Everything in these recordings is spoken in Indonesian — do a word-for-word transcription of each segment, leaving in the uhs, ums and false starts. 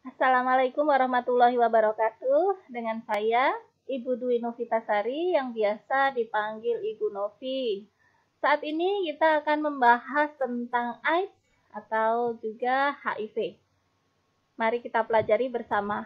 Assalamualaikum warahmatullahi wabarakatuh. Dengan saya, Ibu Dwi Novitasari yang biasa dipanggil Ibu Novi. Saat ini kita akan membahas tentang AIDS atau juga H I V. Mari kita pelajari bersama.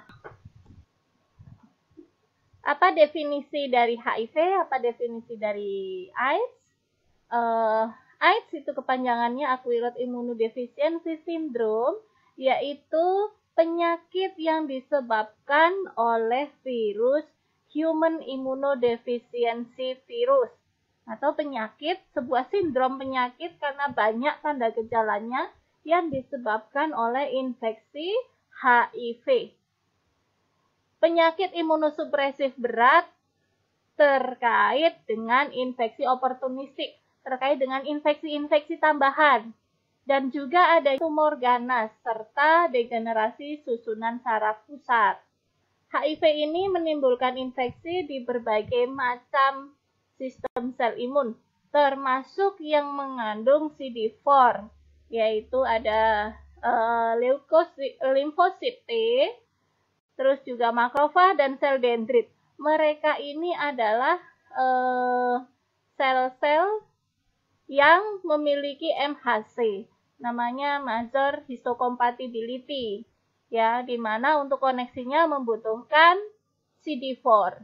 Apa definisi dari H I V? Apa definisi dari AIDS? Uh, AIDS itu kepanjangannya Acquired Immunodeficiency Syndrome, yaitu penyakit yang disebabkan oleh virus Human Immunodeficiency Virus, atau penyakit, sebuah sindrom penyakit karena banyak tanda gejalanya yang disebabkan oleh infeksi H I V. Penyakit imunosupresif berat terkait dengan infeksi oportunistik, terkait dengan infeksi-infeksi tambahan, dan juga ada tumor ganas serta degenerasi susunan saraf pusat. H I V ini menimbulkan infeksi di berbagai macam sistem sel imun, termasuk yang mengandung C D empat, yaitu ada uh, limfosit T, terus juga makrofag dan sel dendrit. Mereka ini adalah uh, sel-sel yang memiliki M H C, namanya major histocompatibility, ya, di mana untuk koneksinya membutuhkan C D empat.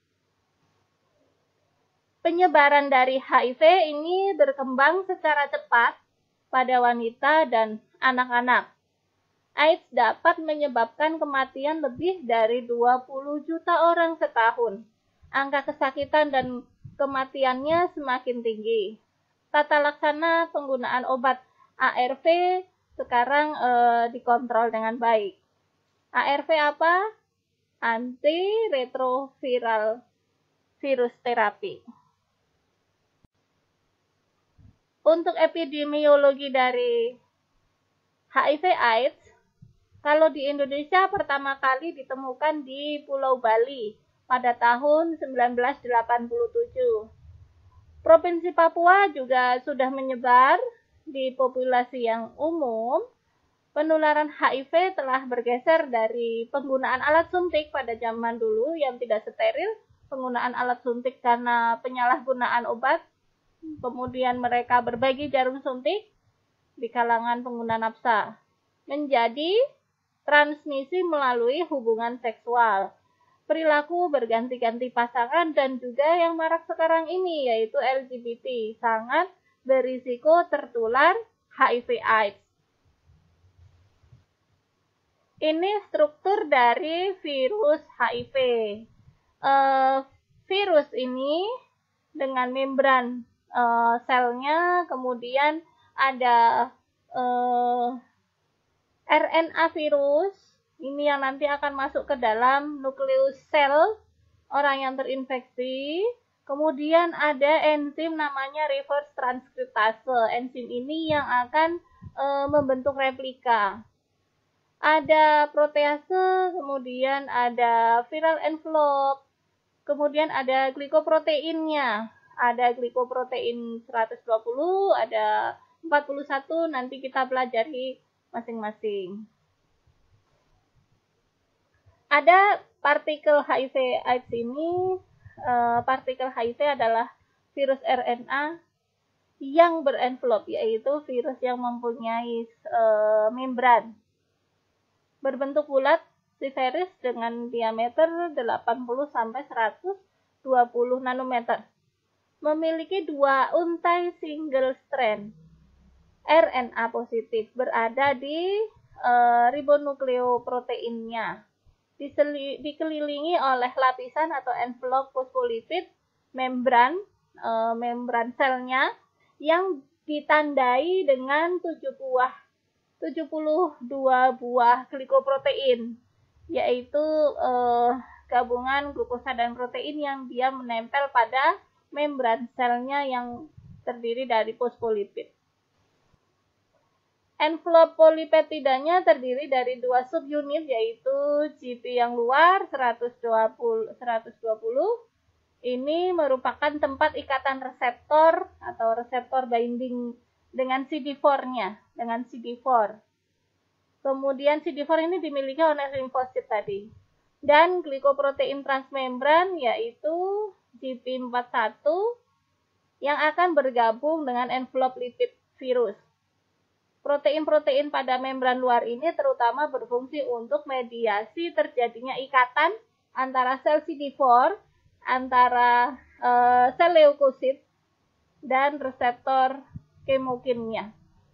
Penyebaran dari H I V ini berkembang secara cepat pada wanita dan anak-anak. AIDS dapat menyebabkan kematian lebih dari dua puluh juta orang setahun. Angka kesakitan dan kematiannya semakin tinggi. Tata laksana penggunaan obat A R V sekarang e, dikontrol dengan baik. A R V apa? Antiretroviral virus terapi. Untuk epidemiologi dari H I V AIDS, kalau di Indonesia pertama kali ditemukan di Pulau Bali pada tahun seribu sembilan ratus delapan puluh tujuh. Provinsi Papua juga sudah menyebar di populasi yang umum. Penularan H I V telah bergeser dari penggunaan alat suntik pada zaman dulu yang tidak steril, penggunaan alat suntik karena penyalahgunaan obat, kemudian mereka berbagi jarum suntik di kalangan pengguna nafsa, menjadi transmisi melalui hubungan seksual, perilaku berganti-ganti pasangan, dan juga yang marak sekarang ini yaitu L G B T, sangat berisiko tertular H I V AIDS. Ini struktur dari virus H I V. Uh, virus ini dengan membran uh, selnya, kemudian ada uh, R N A virus, ini yang nanti akan masuk ke dalam nukleus sel orang yang terinfeksi. Kemudian ada enzim namanya reverse transkriptase. Enzim ini yang akan e, membentuk replika. Ada protease, kemudian ada viral envelope, kemudian ada glikoproteinnya. Ada glikoprotein seratus dua puluh, ada empat puluh satu, nanti kita pelajari masing-masing. Ada partikel H I V AIDS ini, uh, partikel H I V adalah virus R N A yang berenvelop, yaitu virus yang mempunyai uh, membran berbentuk bulat siferis dengan diameter delapan puluh sampai seratus dua puluh nanometer. Memiliki dua untai single strand R N A positif berada di e, ribonukleoproteinnya, Diseli, dikelilingi oleh lapisan atau envelope fosfolipid membran, e, membran selnya yang ditandai dengan tujuh buah, tujuh puluh dua buah glikoprotein, yaitu e, gabungan glukosa dan protein yang dia menempel pada membran selnya yang terdiri dari fosfolipid. Envelope polipeptidanya terdiri dari dua subunit, yaitu G P yang luar seratus dua puluh. Ini merupakan tempat ikatan reseptor atau reseptor binding dengan C D empat-nya, dengan C D empat. Kemudian C D four ini dimiliki oleh limfosit tadi. Dan glikoprotein transmembran yaitu G P empat puluh satu yang akan bergabung dengan envelope lipid virus. Protein-protein pada membran luar ini terutama berfungsi untuk mediasi terjadinya ikatan antara sel C D four, antara e, sel leukosit, dan reseptor kemokinnya.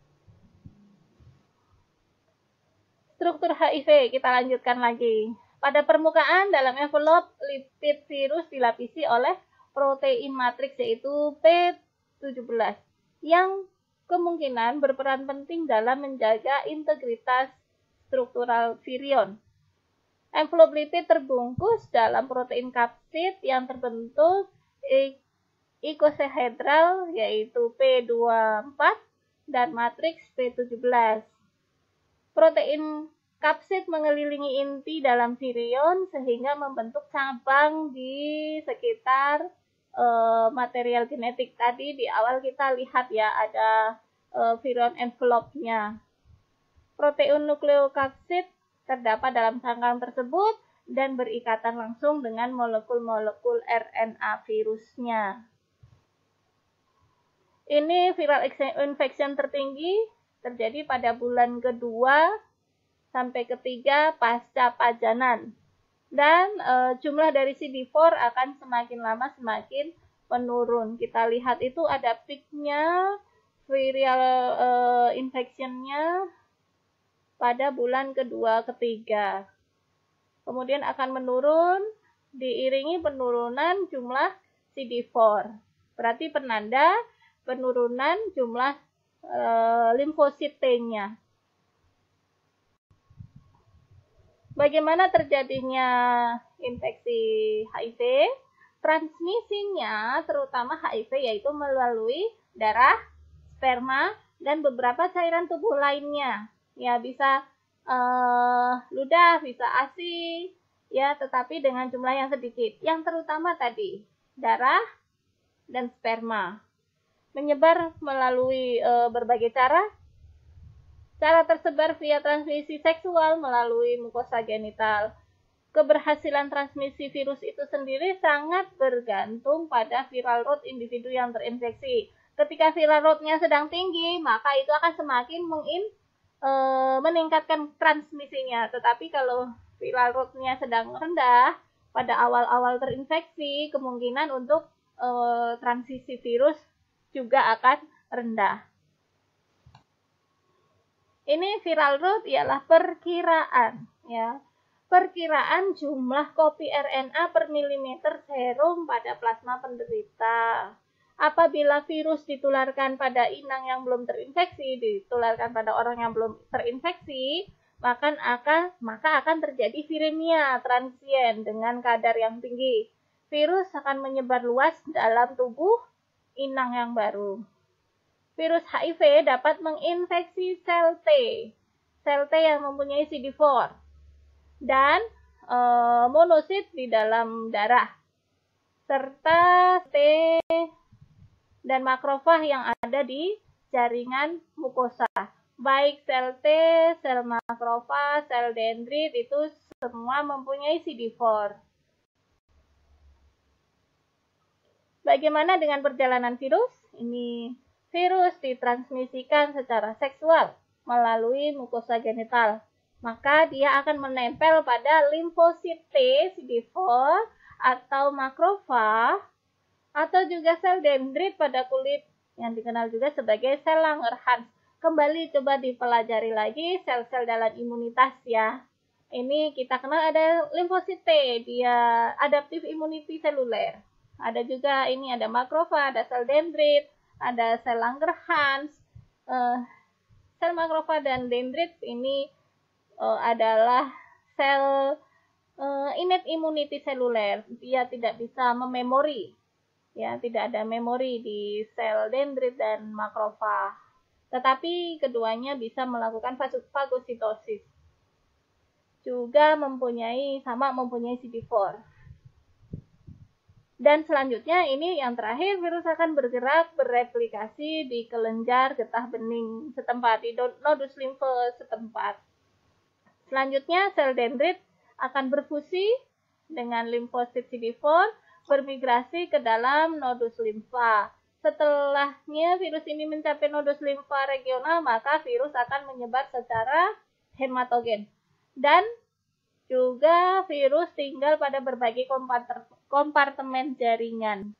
Struktur H I V kita lanjutkan lagi. Pada permukaan dalam envelope lipid virus dilapisi oleh protein matriks yaitu P tujuh belas yang kemungkinan berperan penting dalam menjaga integritas struktural virion. Envelope lipid terbungkus dalam protein kapsid yang terbentuk ikosahedral yaitu P dua puluh empat dan matriks P tujuh belas. Protein kapsid mengelilingi inti dalam virion sehingga membentuk cabang di sekitar e, material genetik. Tadi di awal kita lihat ya ada e, virion envelope-nya. Protein nukleokapsid terdapat dalam cangkang tersebut dan berikatan langsung dengan molekul-molekul R N A virusnya. Ini viral infection tertinggi terjadi pada bulan kedua sampai ketiga pasca pajanan. Dan e, jumlah dari C D four akan semakin lama semakin menurun. Kita lihat itu ada peaknya viral e, infection-nya pada bulan kedua ketiga. Kemudian akan menurun diiringi penurunan jumlah C D four. Berarti penanda penurunan jumlah limfosit T-nya. Bagaimana terjadinya infeksi H I V? Transmisinya terutama H I V yaitu melalui darah, sperma, dan beberapa cairan tubuh lainnya. Ya bisa uh, ludah, bisa A S I, ya tetapi dengan jumlah yang sedikit. Yang terutama tadi darah dan sperma. Menyebar melalui e, berbagai cara. Cara tersebar via transmisi seksual melalui mukosa genital. Keberhasilan transmisi virus itu sendiri sangat bergantung pada viral load individu yang terinfeksi. Ketika viral load-nya sedang tinggi, maka itu akan semakin mengin, e, meningkatkan transmisinya. Tetapi kalau viral load-nya sedang rendah, pada awal-awal terinfeksi, kemungkinan untuk e, transisi virus juga akan rendah. Ini viral load ialah perkiraan, ya. Perkiraan jumlah kopi R N A per milimeter serum pada plasma penderita. Apabila virus ditularkan pada inang yang belum terinfeksi, ditularkan pada orang yang belum terinfeksi, maka akan maka akan terjadi viremia transien dengan kadar yang tinggi. Virus akan menyebar luas dalam tubuh inang yang baru. Virus H I V dapat menginfeksi sel T, sel T yang mempunyai C D four, dan e, monosit di dalam darah, serta T dan makrofag yang ada di jaringan mukosa. Baik sel T, sel makrofag, sel dendrit itu semua mempunyai C D four. Bagaimana dengan perjalanan virus? Ini virus ditransmisikan secara seksual melalui mukosa genital. Maka dia akan menempel pada limfosit T, C D four, atau makrofag, atau juga sel dendrit pada kulit yang dikenal juga sebagai sel Langerhans. Kembali coba dipelajari lagi sel-sel dalam imunitas ya. Ini kita kenal ada limfosit T, dia adaptive immunity seluler. Ada juga ini ada makrofag, ada sel dendrit, ada sel Langerhans. Uh, sel makrofag dan dendrit ini uh, adalah sel uh, innate immunity seluler. Dia tidak bisa mememori. Ya, tidak ada memori di sel dendrit dan makrofag. Tetapi keduanya bisa melakukan fagositosis. Juga mempunyai sama mempunyai C D four. Dan selanjutnya ini yang terakhir, virus akan bergerak bereplikasi di kelenjar getah bening setempat, di nodus limfe setempat. Selanjutnya, sel dendrit akan berfusi dengan limfosit C D empat, bermigrasi ke dalam nodus limfa. Setelahnya virus ini mencapai nodus limfa regional, maka virus akan menyebar secara hematogen. Dan juga virus tinggal pada berbagai kompartemen jaringan.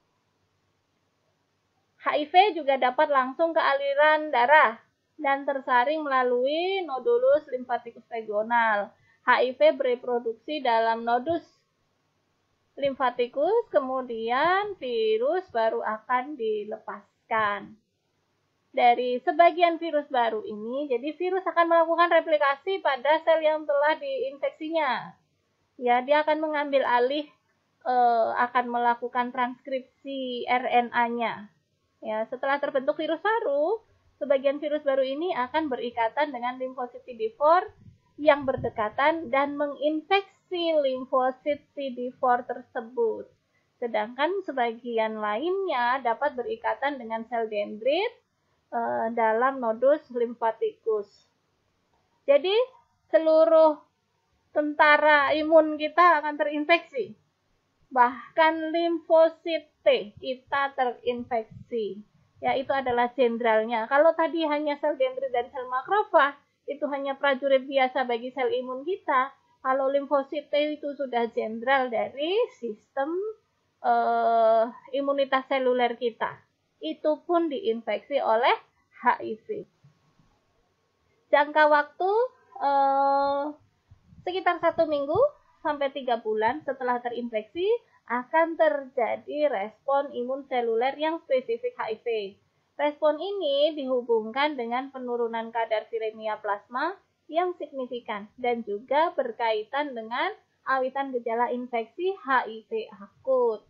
H I V juga dapat langsung ke aliran darah dan tersaring melalui nodulus limfatikus regional. H I V bereproduksi dalam nodus limfatikus, kemudian virus baru akan dilepaskan. Dari sebagian virus baru ini, jadi virus akan melakukan replikasi pada sel yang telah diinfeksinya. Ya, dia akan mengambil alih, e, akan melakukan transkripsi R N A-nya. Ya, setelah terbentuk virus baru, sebagian virus baru ini akan berikatan dengan limfosit C D empat yang berdekatan dan menginfeksi limfosit C D empat tersebut. Sedangkan sebagian lainnya dapat berikatan dengan sel dendrit e, dalam nodus limfatikus. Jadi, seluruh tentara imun kita akan terinfeksi. Bahkan limfosit T kita terinfeksi. Ya, itu adalah jenderalnya. Kalau tadi hanya sel dendrit dan sel makrofag, itu hanya prajurit biasa bagi sel imun kita. Kalau limfosit T itu sudah jenderal dari sistem uh, imunitas seluler kita. Itu pun diinfeksi oleh H I V. Jangka waktu uh, sekitar satu minggu sampai tiga bulan setelah terinfeksi akan terjadi respon imun seluler yang spesifik H I V. Respon ini dihubungkan dengan penurunan kadar viremia plasma yang signifikan dan juga berkaitan dengan awitan gejala infeksi H I V akut.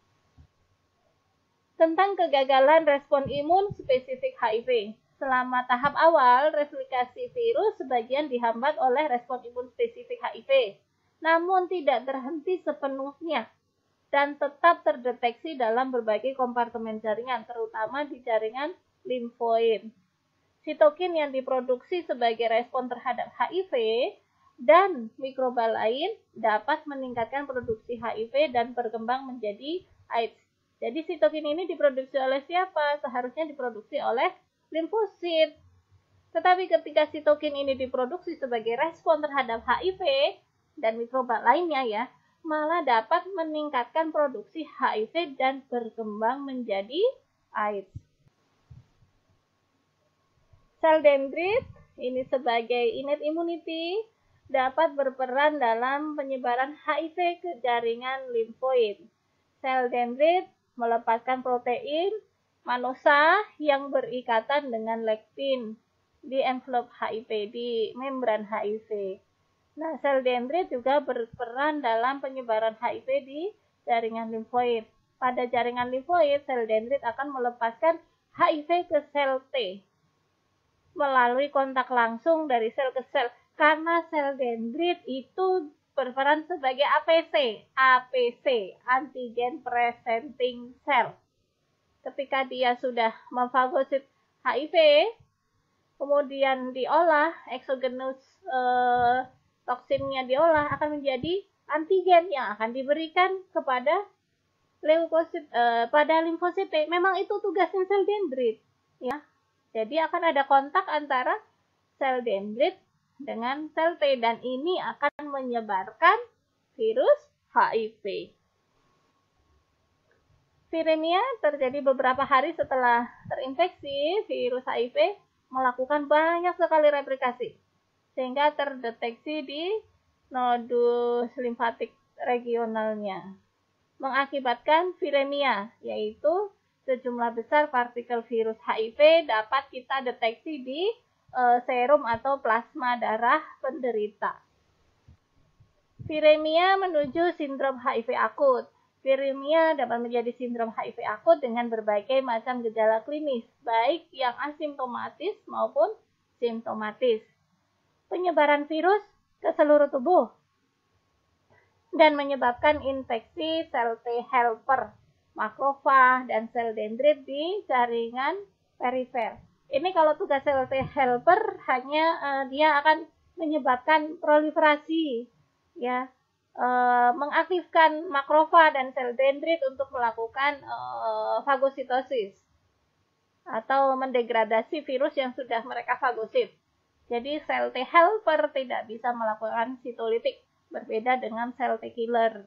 Tentang kegagalan respon imun spesifik H I V. Selama tahap awal, replikasi virus sebagian dihambat oleh respon imun spesifik H I V. Namun tidak terhenti sepenuhnya dan tetap terdeteksi dalam berbagai kompartemen jaringan, terutama di jaringan limfoid. Sitokin yang diproduksi sebagai respon terhadap H I V dan mikroba lain dapat meningkatkan produksi H I V dan berkembang menjadi AIDS. Jadi sitokin ini diproduksi oleh siapa? Seharusnya diproduksi oleh limfosit. Tetapi ketika sitokin ini diproduksi sebagai respon terhadap H I V dan mikroba lainnya ya, malah dapat meningkatkan produksi H I V dan berkembang menjadi AIDS. Sel dendrit ini sebagai innate immunity dapat berperan dalam penyebaran H I V ke jaringan limfoid. Sel dendrit melepaskan protein manosa yang berikatan dengan lektin di envelope H I V, di membran H I V. Nah, sel dendrit juga berperan dalam penyebaran H I V di jaringan limfoid. Pada jaringan limfoid, sel dendrit akan melepaskan H I V ke sel T melalui kontak langsung dari sel ke sel. Karena sel dendrit itu berperan sebagai A P C, A P C, antigen presenting cell. Ketika dia sudah memfagosit H I V, kemudian diolah, exogenous eh, toksinnya diolah akan menjadi antigen yang akan diberikan kepada leukosit eh, pada limfosit T. Memang itu tugasnya sel dendrit, ya. Jadi akan ada kontak antara sel dendrit dengan sel T dan ini akan menyebarkan virus H I V. Viremia terjadi beberapa hari setelah terinfeksi virus H I V, melakukan banyak sekali replikasi sehingga terdeteksi di nodus limfatik regionalnya, mengakibatkan viremia, yaitu sejumlah besar partikel virus H I V dapat kita deteksi di e, serum atau plasma darah penderita. Viremia menuju sindrom H I V akut. Viremia dapat menjadi sindrom H I V akut dengan berbagai macam gejala klinis, baik yang asimptomatis maupun simptomatis. Penyebaran virus ke seluruh tubuh dan menyebabkan infeksi sel T helper, makrofag, dan sel dendrit di jaringan perifer. Ini kalau tugas sel T helper hanya uh, dia akan menyebabkan proliferasi, ya, e, mengaktifkan makrofag dan sel dendrit untuk melakukan e, fagositosis atau mendegradasi virus yang sudah mereka fagosit. Jadi sel T helper tidak bisa melakukan sitolitik, berbeda dengan sel T killer.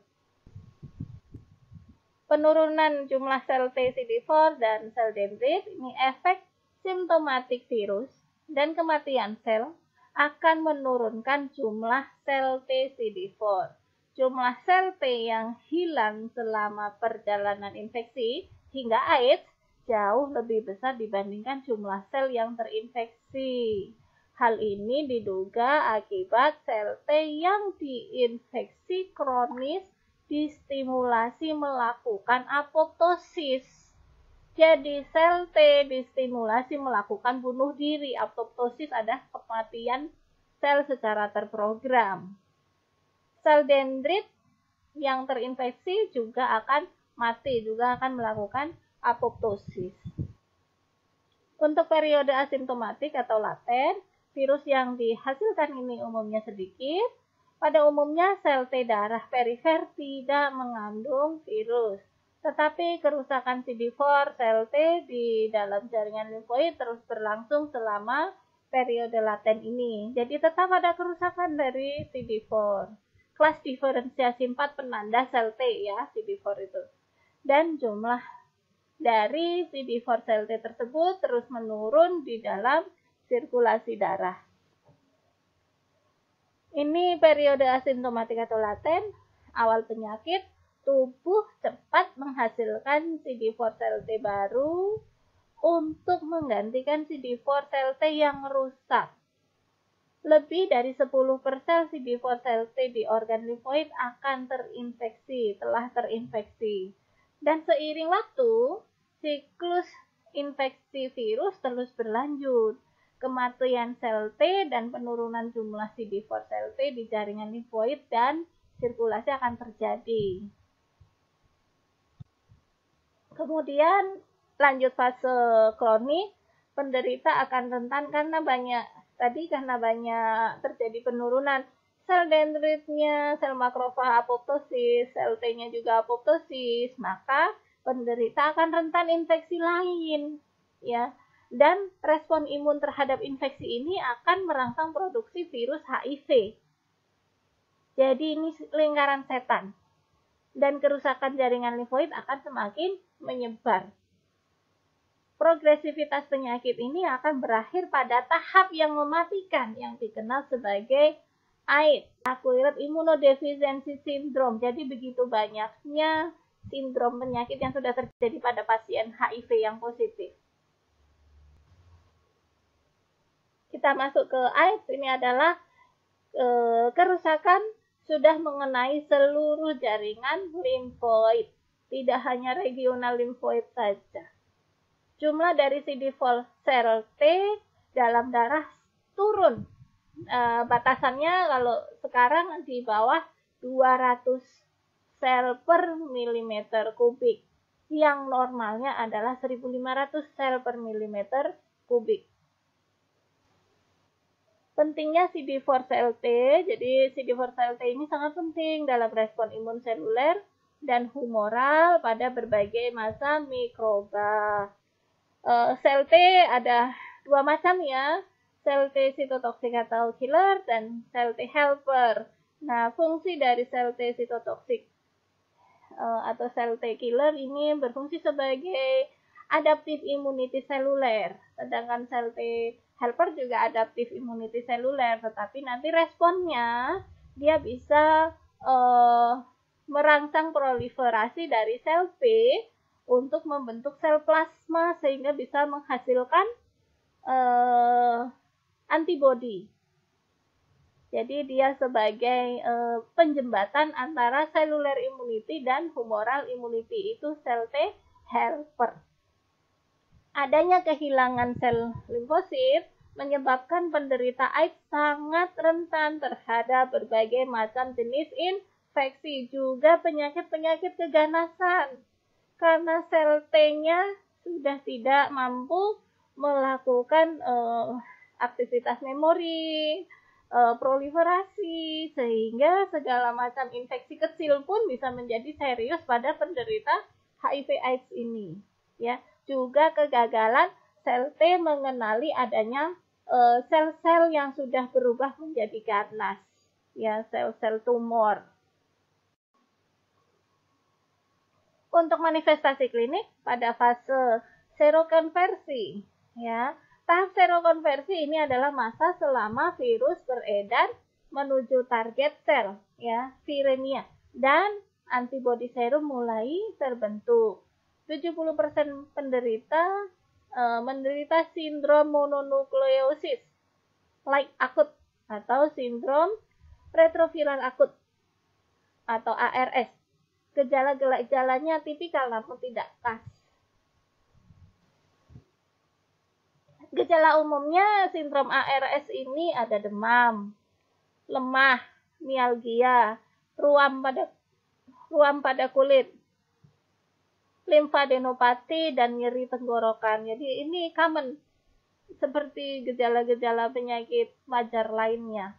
Penurunan jumlah sel T C D four dan sel dendrit ini efek simptomatik virus dan kematian sel akan menurunkan jumlah sel T C D four. Jumlah sel T yang hilang selama perjalanan infeksi hingga AIDS jauh lebih besar dibandingkan jumlah sel yang terinfeksi. Hal ini diduga akibat sel T yang diinfeksi kronis distimulasi melakukan apoptosis. Jadi sel T distimulasi melakukan bunuh diri. Apoptosis adalah kematian sel secara terprogram. Sel dendrit yang terinfeksi juga akan mati, juga akan melakukan apoptosis. Untuk periode asimptomatik atau laten, virus yang dihasilkan ini umumnya sedikit. Pada umumnya sel T darah perifer tidak mengandung virus. Tetapi kerusakan C D four sel T di dalam jaringan limfoid terus berlangsung selama periode laten ini. Jadi tetap ada kerusakan dari C D four. Kelas diferensiasi empat penanda sel T ya, C D four itu. Dan jumlah dari C D four sel T tersebut terus menurun di dalam sirkulasi darah. Ini periode asimptomatik atau laten, awal penyakit, tubuh cepat menghasilkan C D four sel T baru untuk menggantikan C D four sel T yang rusak. Lebih dari sepuluh persen C D four sel T di organ limfoid akan terinfeksi, telah terinfeksi. Dan seiring waktu, siklus infeksi virus terus berlanjut. Kematian sel T dan penurunan jumlah C D four sel T di jaringan limfoid dan sirkulasi akan terjadi. Kemudian lanjut fase kronik, penderita akan rentan karena banyak tadi karena banyak terjadi penurunan sel dendritnya, sel makrofag apoptosis, sel T-nya juga apoptosis, maka penderita akan rentan infeksi lain, ya. Dan respon imun terhadap infeksi ini akan merangsang produksi virus H I V. Jadi ini lingkaran setan. Dan kerusakan jaringan limfoid akan semakin menyebar. Progresivitas penyakit ini akan berakhir pada tahap yang mematikan yang dikenal sebagai AIDS, Acquired Immunodeficiency Syndrome. Jadi begitu banyaknya sindrom penyakit yang sudah terjadi pada pasien H I V yang positif. Kita masuk ke AIDS, ini adalah e, kerusakan sudah mengenai seluruh jaringan limfoid, tidak hanya regional limfoid saja. Jumlah dari C D four sel T dalam darah turun. E, batasannya kalau sekarang di bawah dua ratus sel per milimeter kubik. Yang normalnya adalah seribu lima ratus sel per milimeter kubik. Pentingnya C D four sel T, jadi C D four sel T ini sangat penting dalam respon imun seluler dan humoral pada berbagai masa mikroba. Uh, sel T ada dua macam ya, sel T sitotoksik atau killer dan sel T helper. Nah, fungsi dari sel T sitotoksik uh, atau sel T killer ini berfungsi sebagai adaptive immunity seluler, sedangkan sel T helper juga adaptive immunity seluler, tetapi nanti responnya dia bisa uh, merangsang proliferasi dari sel P untuk membentuk sel plasma sehingga bisa menghasilkan uh, antibody. Jadi dia sebagai uh, penjembatan antara cellular immunity dan humoral immunity, itu sel T helper. Adanya kehilangan sel limfosit menyebabkan penderita AIDS sangat rentan terhadap berbagai macam jenis infeksi, juga penyakit-penyakit keganasan. Karena sel T-nya sudah tidak mampu melakukan uh, aktivitas memori, e, proliferasi, sehingga segala macam infeksi kecil pun bisa menjadi serius pada penderita H I V AIDS ini. Ya, juga kegagalan sel T mengenali adanya e, sel-sel yang sudah berubah menjadi ganas, ya, sel-sel tumor. Untuk manifestasi klinik pada fase serokonversi, ya. Tahap serokonversi ini adalah masa selama virus beredar menuju target sel, ya, viremia, dan antibodi serum mulai terbentuk. tujuh puluh persen penderita e, menderita sindrom mononukleosis like akut atau sindrom retroviral akut atau A R S. Gejala-gejalanya tipikal namun tidak khas. Gejala umumnya sindrom A R S ini ada demam, lemah, mialgia, ruam pada ruam pada kulit, limfadenopati, dan nyeri tenggorokan. Jadi ini common seperti gejala-gejala penyakit wajar lainnya.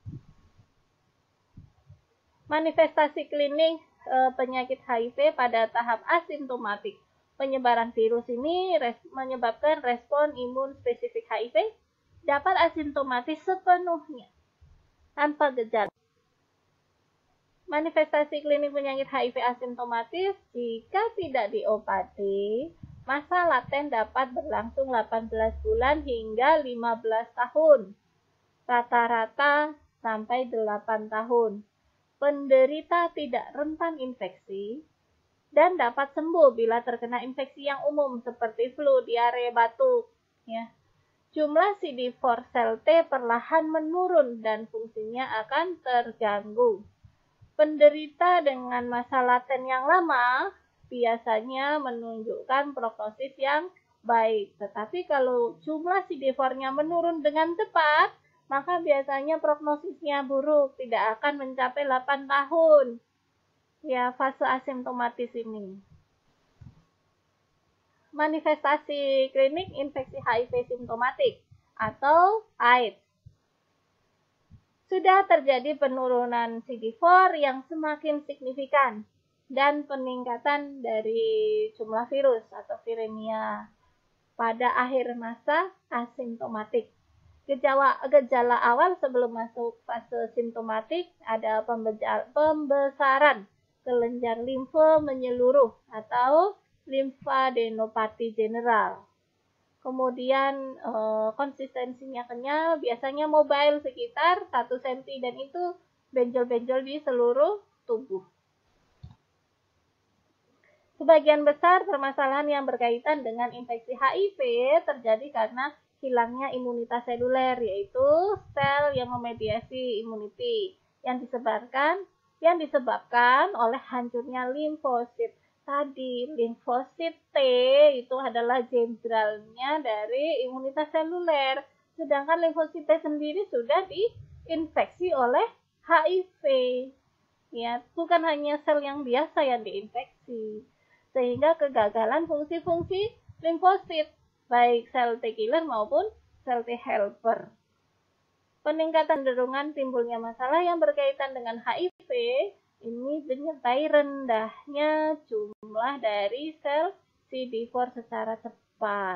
Manifestasi klinik e, penyakit H I V pada tahap asimptomatik. Penyebaran virus ini res, menyebabkan respon imun spesifik H I V dapat asimptomatis sepenuhnya tanpa gejala. Manifestasi klinik penyakit H I V asimptomatis jika tidak diobati, masa laten dapat berlangsung delapan belas bulan hingga lima belas tahun, rata-rata sampai delapan tahun. Penderita tidak rentan infeksi dan dapat sembuh bila terkena infeksi yang umum seperti flu, diare, batuk. Ya. Jumlah C D empat sel T perlahan menurun dan fungsinya akan terganggu. Penderita dengan masa laten yang lama biasanya menunjukkan prognosis yang baik. Tetapi kalau jumlah C D empat-nya menurun dengan cepat, maka biasanya prognosisnya buruk, tidak akan mencapai delapan tahun. Ya, fase asimptomatis ini. Manifestasi klinik infeksi H I V simptomatik atau AIDS. Sudah terjadi penurunan C D empat yang semakin signifikan dan peningkatan dari jumlah virus atau viremia pada akhir masa asimptomatik. Gejala, gejala awal sebelum masuk fase simptomatik ada pembesaran kelenjar limfe menyeluruh atau limfadenopati general. Kemudian e, konsistensinya kenyal, biasanya mobile sekitar satu sentimeter dan itu benjol-benjol di seluruh tubuh. Sebagian besar permasalahan yang berkaitan dengan infeksi H I V terjadi karena hilangnya imunitas seluler, yaitu sel yang memediasi imuniti yang disebabkan yang disebabkan oleh hancurnya limfosit. Tadi limfosit T itu adalah jenderalnya dari imunitas seluler, sedangkan limfosit T sendiri sudah diinfeksi oleh H I V. Ya, bukan hanya sel yang biasa yang diinfeksi, sehingga kegagalan fungsi-fungsi limfosit baik sel T killer maupun sel T helper. Peningkatan cenderungan timbulnya masalah yang berkaitan dengan H I V ini menyertai rendahnya jumlah dari sel C D empat secara cepat.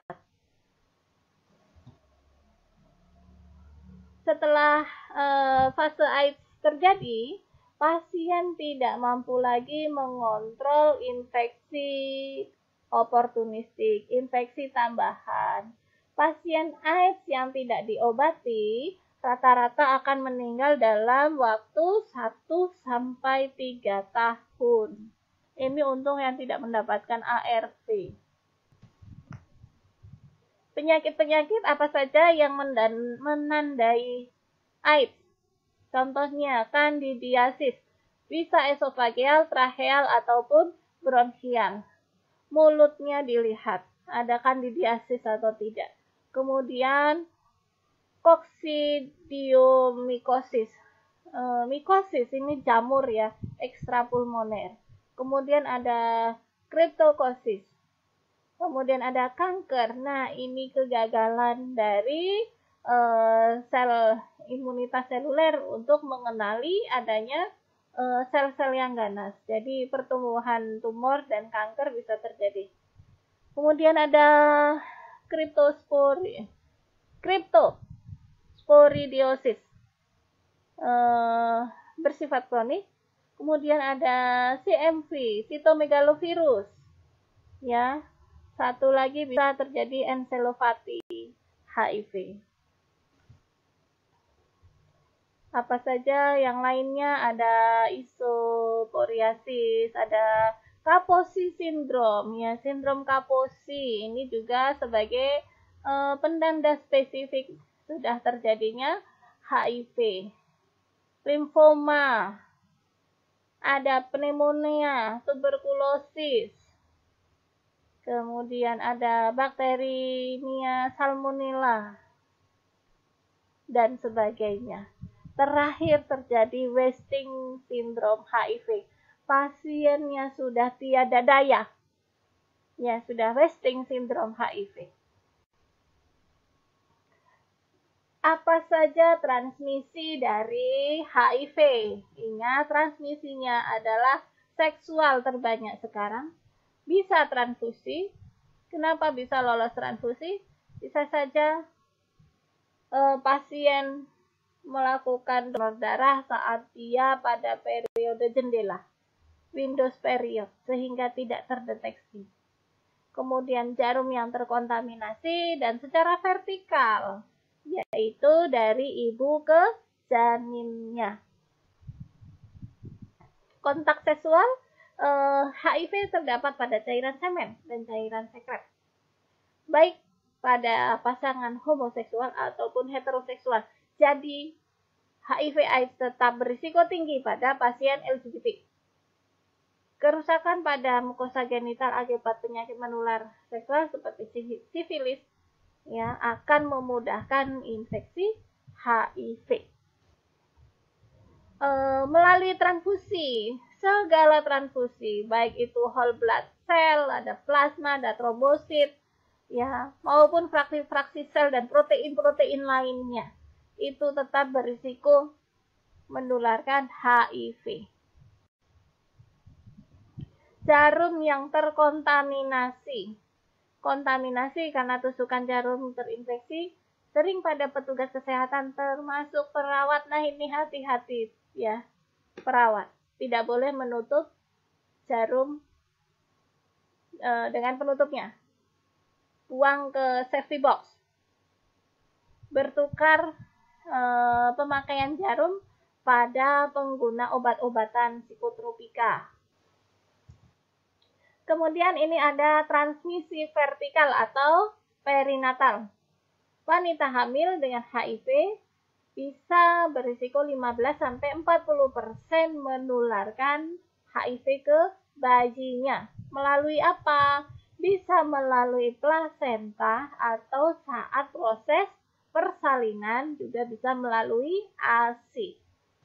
Setelah uh, fase AIDS terjadi, pasien tidak mampu lagi mengontrol infeksi oportunistik, infeksi tambahan. Pasien AIDS yang tidak diobati rata-rata akan meninggal dalam waktu satu sampai tiga tahun. Ini untuk yang tidak mendapatkan A R V. Penyakit-penyakit apa saja yang menandai AIDS? Contohnya kandidiasis, bisa esofageal, tracheal, ataupun bronchial. Mulutnya dilihat, ada kandidiasis atau tidak. Kemudian koksidiomicosis. E, mikosis ini jamur ya, ekstrapulmoner. Kemudian ada kriptokosis. Kemudian ada kanker. Nah, ini kegagalan dari e, sel imunitas seluler untuk mengenali adanya sel-sel yang ganas. Jadi pertumbuhan tumor dan kanker bisa terjadi. Kemudian ada kriptospori, kriptosporidiosis, uh, bersifat kronik. Kemudian ada C M V, cytomegalovirus. Ya, satu lagi bisa terjadi encephalopati H I V. Apa saja yang lainnya? Ada isoporiasis, ada Kaposi sindrom, ya sindrom Kaposi ini juga sebagai uh, penanda spesifik sudah terjadinya H I V. Limfoma, ada pneumonia, tuberkulosis, kemudian ada bakteriemia salmonella dan sebagainya. Terakhir terjadi wasting syndrome H I V. Pasiennya sudah tiada daya. Ya, sudah wasting syndrome H I V. Apa saja transmisi dari H I V? Ingat, transmisinya adalah seksual terbanyak sekarang. Bisa transfusi. Kenapa bisa lolos transfusi? Bisa saja eh, pasien melakukan donor darah saat dia pada periode jendela, Windows period, sehingga tidak terdeteksi. Kemudian jarum yang terkontaminasi dan secara vertikal, yaitu dari ibu ke janinnya. Kontak seksual, eh, H I V terdapat pada cairan semen dan cairan sekret, baik pada pasangan homoseksual ataupun heteroseksual. Jadi, H I V AIDS tetap berisiko tinggi pada pasien L G B T. Kerusakan pada mukosa genital akibat penyakit menular seksual seperti sifilis ya akan memudahkan infeksi H I V. E, melalui transfusi, segala transfusi, baik itu whole blood cell, ada plasma, ada trombosit, ya maupun fraksi-fraksi sel dan protein-protein lainnya, itu tetap berisiko menularkan H I V. Jarum yang terkontaminasi. Kontaminasi karena tusukan jarum terinfeksi sering pada petugas kesehatan termasuk perawat. Nah, ini hati-hati ya, perawat. Tidak boleh menutup jarum e, dengan penutupnya. Buang ke safety box. Bertukar Uh, pemakaian jarum pada pengguna obat-obatan psikotropika. Kemudian ini ada transmisi vertikal atau perinatal. Wanita hamil dengan H I V bisa berisiko lima belas sampai empat puluh persen menularkan H I V ke bayinya. Melalui apa? Bisa melalui plasenta atau saat proses persalinan, juga bisa melalui A S I.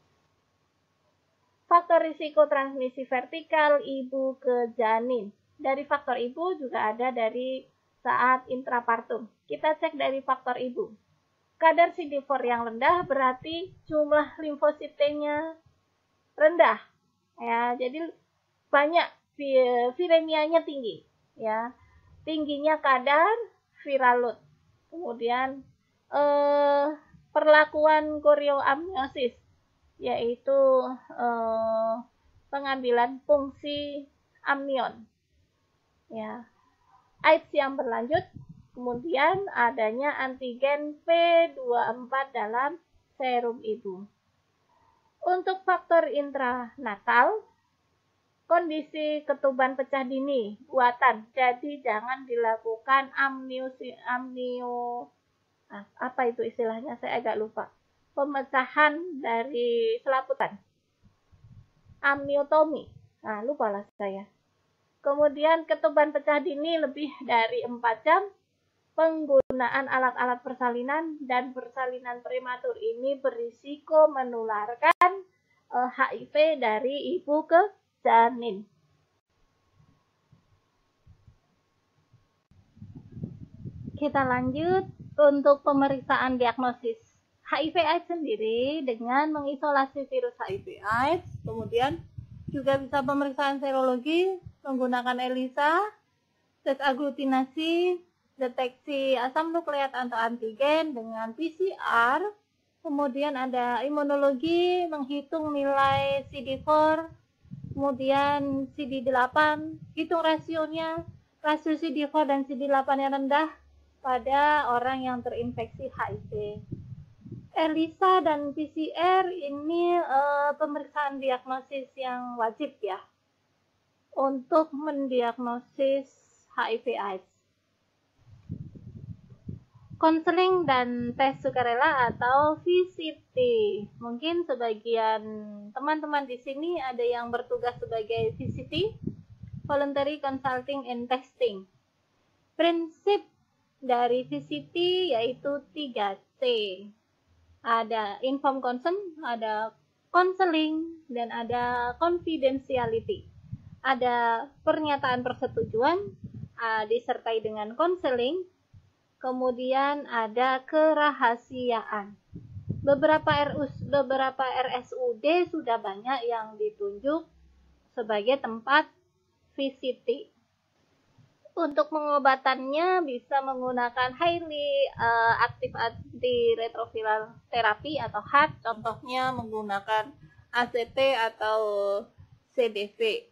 Faktor risiko transmisi vertikal ibu ke janin. Dari faktor ibu juga ada dari saat intrapartum. Kita cek dari faktor ibu. Kadar C D empat yang rendah berarti jumlah limfosit T-nya rendah. Ya, jadi banyak viremianya tinggi, ya. Tingginya kadar viral load. Kemudian Eh, perlakuan korioamniosis, yaitu eh, pengambilan fungsi amnion. Ya. AIDS yang berlanjut, kemudian adanya antigen P dua puluh empat dalam serum ibu. Untuk faktor intranatal, kondisi ketuban pecah dini buatan, jadi jangan dilakukan amnio amnio Nah, apa itu istilahnya? Saya agak lupa. Pemecahan dari selaputan. Amniotomi. Nah, lupalah saya. Kemudian ketuban pecah dini lebih dari empat jam. Penggunaan alat-alat persalinan dan persalinan prematur ini berisiko menularkan eh, H I V dari ibu ke janin. Kita lanjut untuk pemeriksaan diagnosis H I V AIDS sendiri dengan mengisolasi virus H I V AIDS, kemudian juga bisa pemeriksaan serologi menggunakan ELISA, tes aglutinasi, deteksi asam nukleat atau antigen dengan P C R, kemudian ada imunologi menghitung nilai C D empat, kemudian C D delapan, hitung rasionya, rasio C D empat dan C D delapan yang rendah pada orang yang terinfeksi H I V. ELISA dan P C R ini uh, pemeriksaan diagnosis yang wajib ya untuk mendiagnosis H I V AIDS. Konseling dan tes sukarela atau V C T. Mungkin sebagian teman-teman di sini ada yang bertugas sebagai V C T, Voluntary Consulting and Testing. Prinsip dari V C T yaitu tiga C. Ada informed consent, ada counseling, dan ada confidentiality. Ada pernyataan persetujuan, uh, disertai dengan counseling, kemudian ada kerahasiaan. Beberapa R U, beberapa R S U D sudah banyak yang ditunjuk sebagai tempat V C T. Untuk pengobatannya bisa menggunakan highly uh, aktif antiretroviral terapi atau H A T, contohnya menggunakan A C T atau C D V.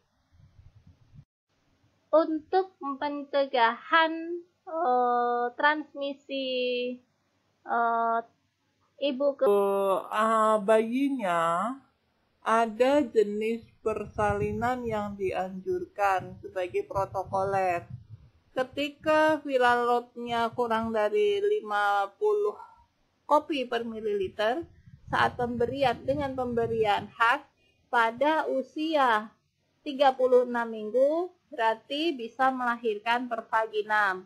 Untuk pencegahan uh, transmisi uh, ibu ke uh, bayinya, ada jenis persalinan yang dianjurkan sebagai protokoler. Ketika viral load-nya kurang dari lima puluh kopi per mililiter saat pemberian dengan pemberian H A T pada usia tiga puluh enam minggu, berarti bisa melahirkan per vaginam.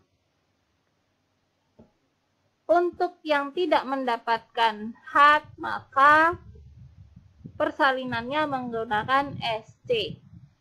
Untuk yang tidak mendapatkan H A T, maka persalinannya menggunakan S C.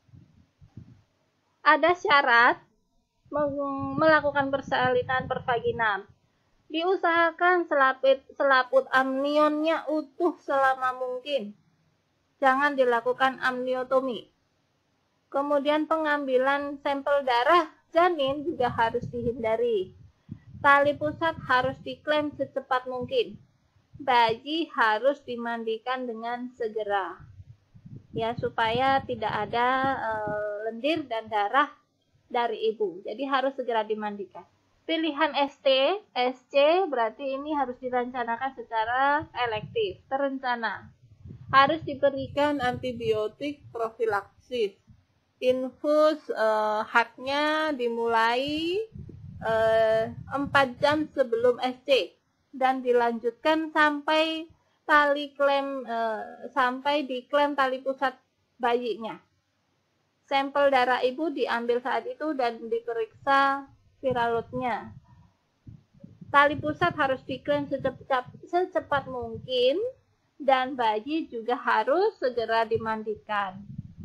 Ada syarat melakukan persalinan per vaginam. Diusahakan selaput, selaput amnionnya utuh selama mungkin. Jangan dilakukan amniotomi. Kemudian pengambilan sampel darah janin juga harus dihindari. Tali pusat harus diklaim secepat mungkin. Bayi harus dimandikan dengan segera. Ya, supaya tidak ada e, lendir dan darah dari ibu. Jadi harus segera dimandikan. Pilihan S T, S C berarti ini harus direncanakan secara elektif, terencana. Harus diberikan antibiotik profilaksis. Infus eh, H A T-nya dimulai eh, empat jam sebelum S C dan dilanjutkan sampai tali klem eh, sampai diklem tali pusat bayinya. Sampel darah ibu diambil saat itu dan diperiksa viral load-nya. Tali pusat harus diklaim secepat, secepat mungkin dan bayi juga harus segera dimandikan.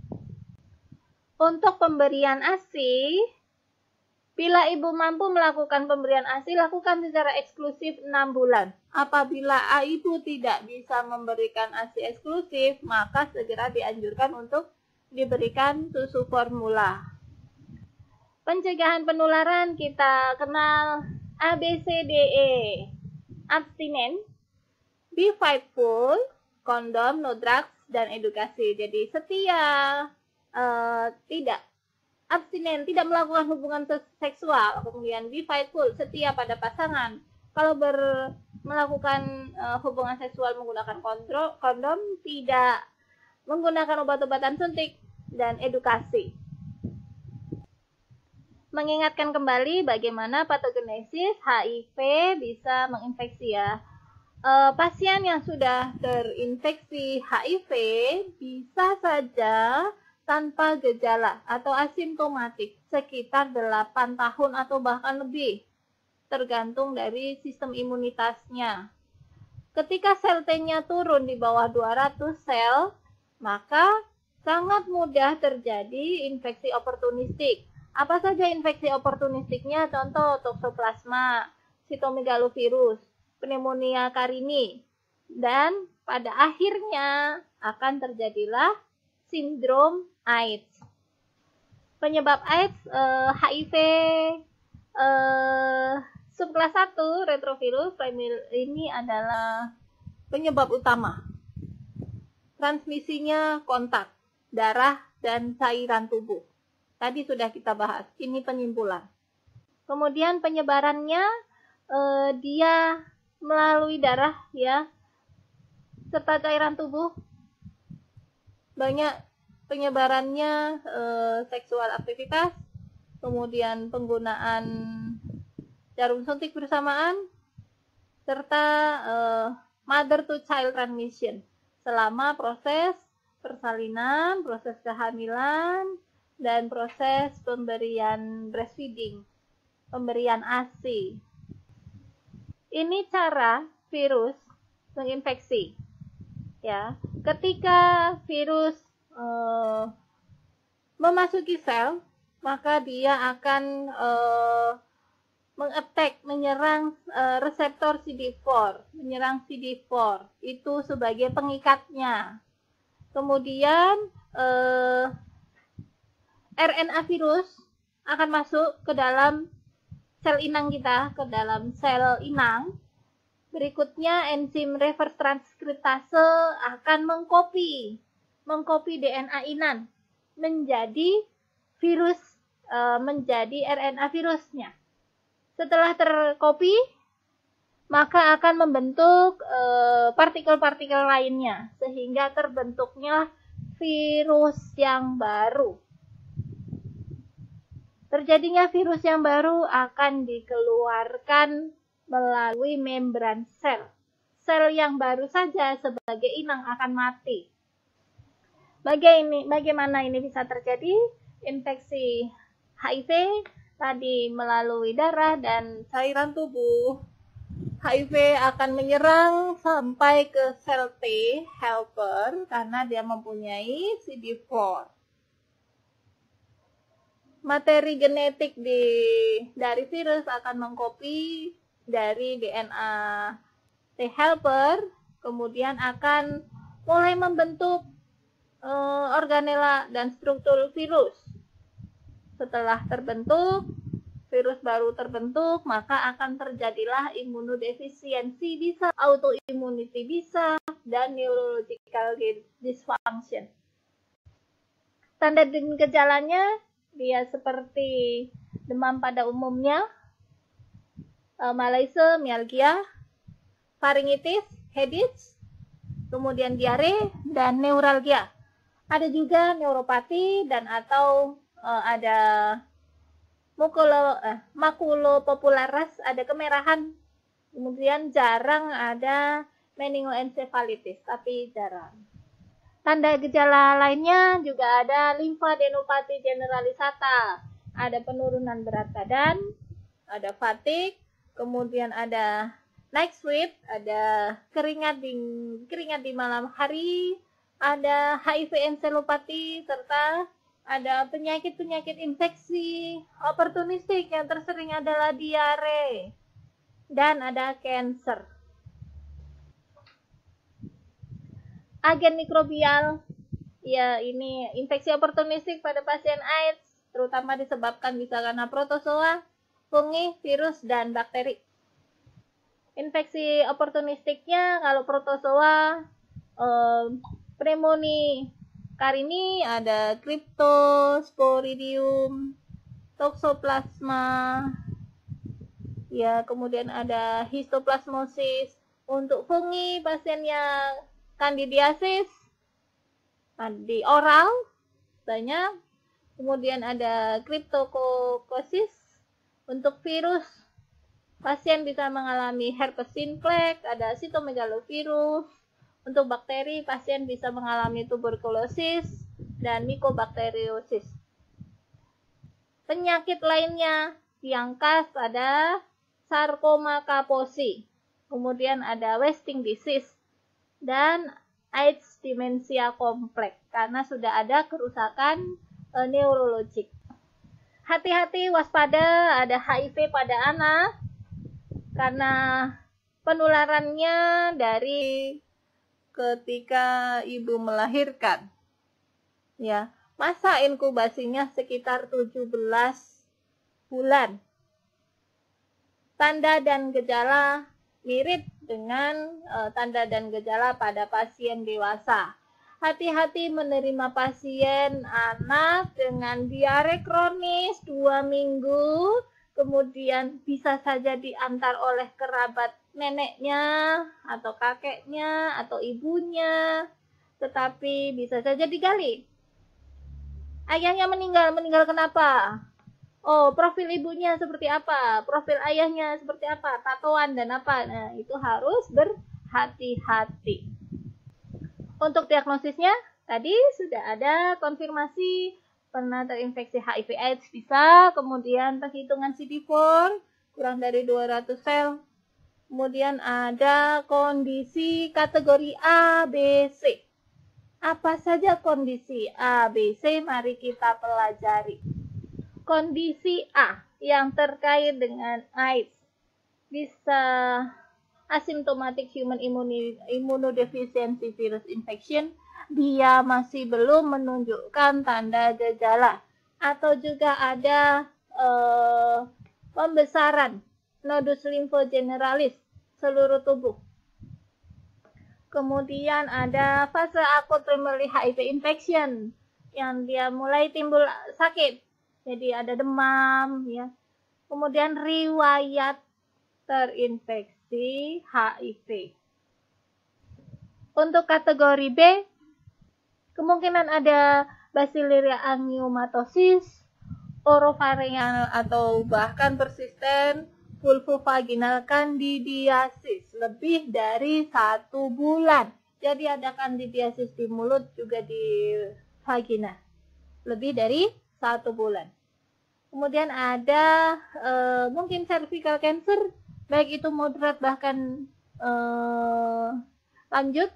Untuk pemberian A S I, bila ibu mampu melakukan pemberian A S I, lakukan secara eksklusif enam bulan. Apabila ibu tidak bisa memberikan A S I eksklusif, maka segera dianjurkan untuk diberikan susu formula. Pencegahan penularan kita kenal A B C D E. Abstinen, be faithful, kondom, no drugs, dan edukasi. Jadi setia, uh, tidak abstinen, tidak melakukan hubungan seksual, kemudian be faithful, setia pada pasangan. Kalau ber, melakukan uh, hubungan seksual menggunakan kontrol, kondom, tidak menggunakan obat-obatan suntik, dan edukasi. Mengingatkan kembali bagaimana patogenesis H I V bisa menginfeksi ya. E, pasien yang sudah terinfeksi H I V bisa saja tanpa gejala atau asimptomatik sekitar delapan tahun atau bahkan lebih, tergantung dari sistem imunitasnya. Ketika sel T-nya turun di bawah dua ratus sel, maka sangat mudah terjadi infeksi oportunistik. Apa saja infeksi oportunistiknya? Contoh toksoplasma, sitomegalovirus, pneumonia carini, dan pada akhirnya akan terjadilah sindrom AIDS. Penyebab AIDS, eh, H I V eh, subkelas satu retrovirus primary ini adalah penyebab utama. Transmisinya kontak, darah, dan cairan tubuh. Tadi sudah kita bahas, ini penyimpulan. Kemudian penyebarannya eh, dia melalui darah ya, serta cairan tubuh. Banyak penyebarannya eh, seksual aktivitas, kemudian penggunaan jarum suntik bersamaan, serta eh, mother to child transmission selama proses persalinan, proses kehamilan, dan proses pemberian breastfeeding, pemberian A S I. Ini cara virus menginfeksi. Ya, ketika virus eh, memasuki sel, maka dia akan eh, mengattack, menyerang uh, reseptor C D empat, menyerang C D empat, itu sebagai pengikatnya. Kemudian uh, R N A virus akan masuk ke dalam sel inang kita, ke dalam sel inang. Berikutnya enzim reverse transkriptase akan mengcopy, mengcopy D N A inang menjadi virus, uh, menjadi R N A virusnya. Setelah tercopy, maka akan membentuk partikel-partikel e, lainnya, sehingga terbentuknya virus yang baru. Terjadinya virus yang baru akan dikeluarkan melalui membran sel. Sel yang baru saja sebagai inang akan mati. Bagaimana ini bisa terjadi? Infeksi H I V tadi melalui darah dan cairan tubuh. H I V akan menyerang sampai ke sel T helper karena dia mempunyai C D empat. Materi genetik di dari virus akan mengcopy dari D N A T helper, kemudian akan mulai membentuk uh, organela dan struktur virus. Setelah terbentuk, virus baru terbentuk, maka akan terjadilah imunodefisiensi bisa, autoimmunity bisa, dan neurological dysfunction. Tanda dan gejalanya, dia seperti demam pada umumnya, malaise, myalgia, faringitis, headache, kemudian diare, dan neuralgia. Ada juga neuropati dan atau Uh, ada mukulo, eh, makulopopularis, ada kemerahan. Kemudian jarang ada meningoencephalitis, tapi jarang. Tanda gejala lainnya juga ada limfadenopati generalisata, ada penurunan berat badan, ada fatigue, kemudian ada night sweat, ada keringat di keringat di malam hari, ada H I V encephalopati, serta ada penyakit-penyakit infeksi oportunistik yang tersering adalah diare, dan ada kanker. Agen mikrobial, ya ini infeksi oportunistik pada pasien AIDS, terutama disebabkan bisa karena protozoa, fungi, virus, dan bakteri. Infeksi oportunistiknya kalau protozoa, eh, pneumonia Karini, ada Cryptosporidium, Toxoplasma, ya kemudian ada histoplasmosis. Untuk fungi, pasien yang candidiasis di oral banyak, kemudian ada Cryptococcus. Untuk virus, pasien bisa mengalami herpes simplex, ada cytomegalovirus. Untuk bakteri, pasien bisa mengalami tuberkulosis dan mycobacteriosis. Penyakit lainnya yang khas ada sarkoma kaposi, kemudian ada wasting disease, dan AIDS demensia kompleks karena sudah ada kerusakan e, neurologik. Hati-hati, waspada, ada H I V pada anak karena Penularannya dari ketika ibu melahirkan. Ya, masa inkubasinya sekitar tujuh belas bulan. Tanda dan gejala mirip dengan e, tanda dan gejala pada pasien dewasa. Hati-hati menerima pasien anak dengan diare kronis dua minggu, kemudian bisa saja diantar oleh kerabat neneknya atau kakeknya atau ibunya, tetapi bisa saja digali. Ayahnya meninggal, meninggal kenapa? Oh, profil ibunya seperti apa? Profil ayahnya seperti apa? Tatoan dan apa? Nah, itu harus berhati-hati. Untuk diagnosisnya, tadi sudah ada konfirmasi pernah terinfeksi H I V AIDS bisa, kemudian penghitungan C D empat kurang dari dua ratus sel. Kemudian ada kondisi kategori A, B, C. Apa saja kondisi A, B, C? Mari kita pelajari. Kondisi A yang terkait dengan AIDS bisa asymptomatic human immunodeficiency virus infection, dia masih belum menunjukkan tanda gejala, atau juga ada eh, pembesaran nodus limfogeneralis seluruh tubuh. Kemudian ada fase akut primary H I V infection yang dia mulai timbul sakit, jadi ada demam, ya. Kemudian riwayat terinfeksi H I V. Untuk kategori B, kemungkinan ada Basileria angiomatosis, orovarian atau bahkan persisten vulvovaginal candidiasis lebih dari satu bulan. Jadi ada candidiasis di mulut juga di vagina lebih dari satu bulan. Kemudian ada e, mungkin cervical cancer, baik itu moderat bahkan e, lanjut.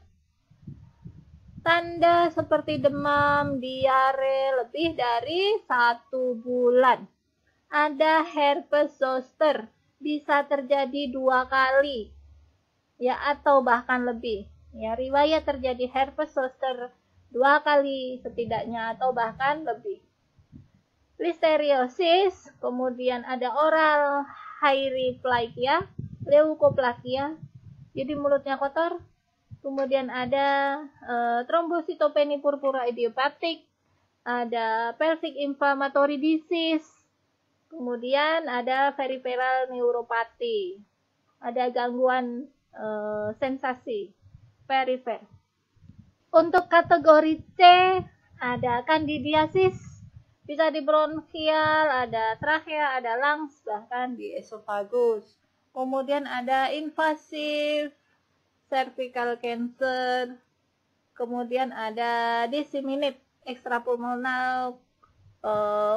Tanda seperti demam, diare lebih dari satu bulan. Ada herpes zoster, bisa terjadi dua kali, ya, atau bahkan lebih. Ya, riwayat terjadi herpes zoster dua kali setidaknya atau bahkan lebih. Listeriosis, kemudian ada oral hydroplakia, leukoplakia, jadi mulutnya kotor. Kemudian ada e, trombositopenia purpura idiopatik, ada pelvic inflammatory disease, kemudian ada peripheral neuropathy, ada gangguan e, sensasi perifer. Untuk kategori C ada candidiasis, bisa di bronchial, ada trachea, ada lungs, bahkan di esofagus. Kemudian ada invasive cervical cancer, kemudian ada disseminate extrapulmonal uh,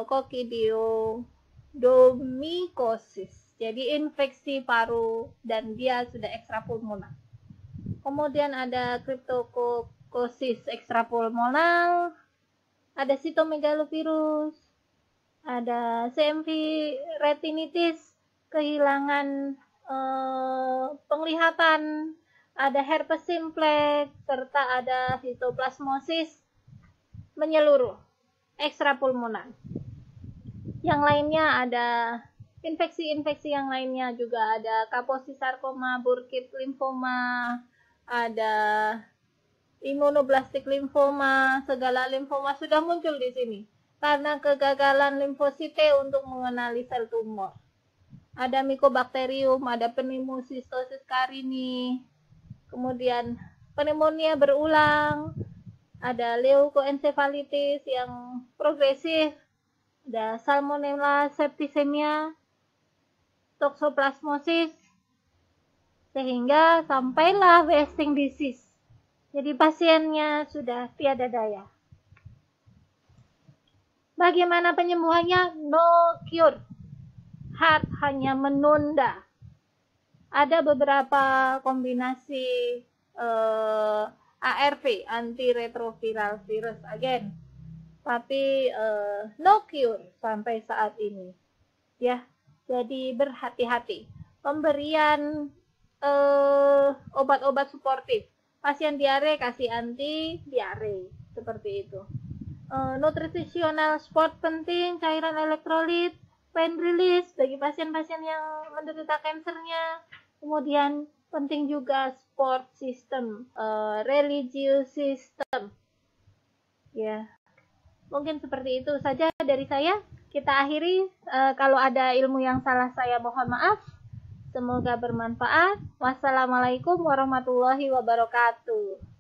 coccidioidomycosis, jadi infeksi paru dan dia sudah ekstrapulmonal. Kemudian ada cryptococcus extrapulmonal, ada cytomegalovirus, ada C M V retinitis, kehilangan eh, penglihatan, ada herpes simplex, serta ada histoplasmosis menyeluruh, ekstrapulmonar. Yang lainnya ada infeksi-infeksi yang lainnya juga ada kaposisarkoma, Burkitt limfoma, ada imunoblastik limfoma, segala limfoma sudah muncul di sini karena kegagalan limfosite untuk mengenali sel tumor. Ada mycobacterium, ada pneumocystosis carini, kemudian pneumonia berulang, ada leukoencephalitis yang progresif, ada salmonella septicemia, toxoplasmosis, sehingga sampailah wasting disease. Jadi pasiennya sudah tiada daya. Bagaimana penyembuhannya? No cure. Heart hanya menunda. Ada beberapa kombinasi eh, A R V, antiretroviral virus agen, tapi eh, no cure sampai saat ini. Ya, jadi berhati-hati. Pemberian eh, obat-obat suportif. Pasien diare kasih anti diare, seperti itu. Uh, nutritional support penting, cairan elektrolit, pain release bagi pasien-pasien yang menderita kansernya. Kemudian penting juga support system, uh, religious system. Ya, mungkin seperti itu saja dari saya. Kita akhiri. Uh, kalau ada ilmu yang salah saya mohon maaf. Semoga bermanfaat. Wassalamualaikum warahmatullahi wabarakatuh.